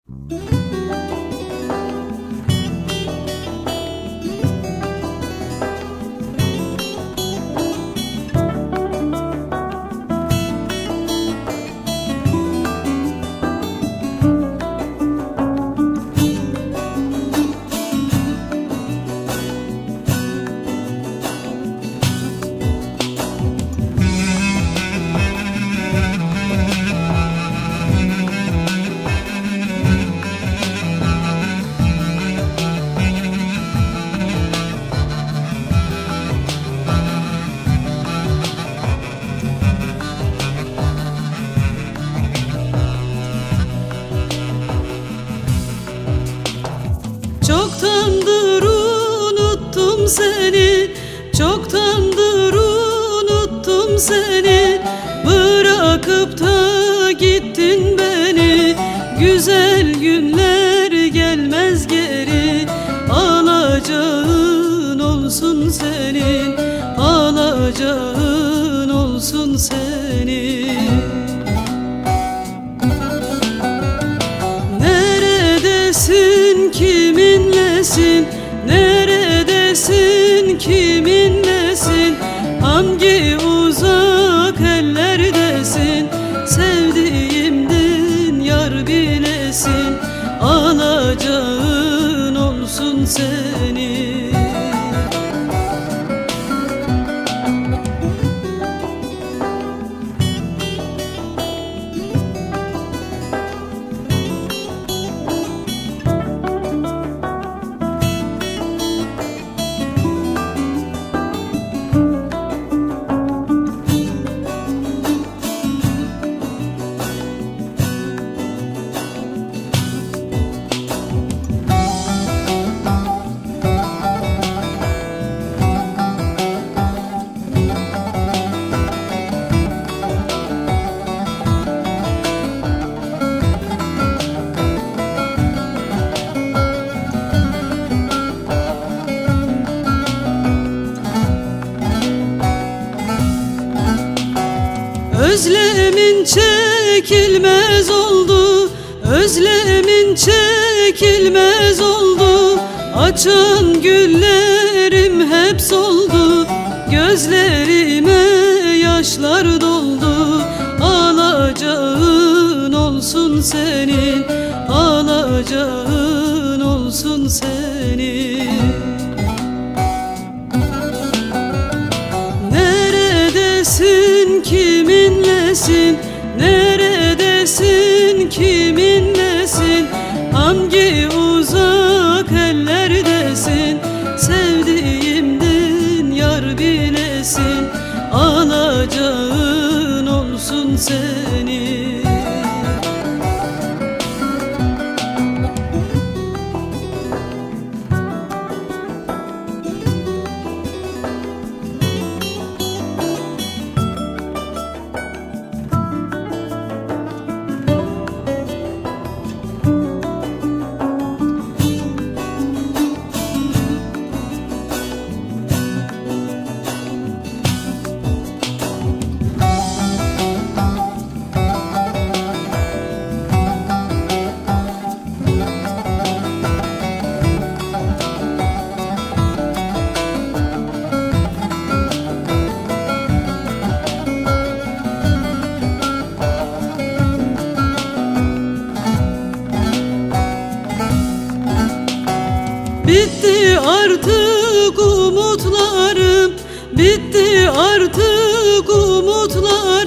Çoktandır unuttum seni, çoktandır unuttum seni. Bırakıp da gittin beni, güzel günler gelmez geri. Alacağın olsun senin, alacağın olsun senin. Neredesin, kiminlesin? Neredesin, kiminlesin? Hangi uzak ellerdesin? Sevdiğimden yar bilesin, alacağın olsun senin. Özlemin çekilmez oldu, özlemin çekilmez oldu. Açan güllerim hep soldu, gözlerime yaşlar doldu. Alacağın olsun senin, alacağın olsun senin. Neredesin, kiminlesin? Neredesin, kiminlesin? Hangi uzak ellerdesin? Sevdiğimden yar bilesin, alacağın olsun senin. Bitti artık umutlarım, bitti artık umutlarım.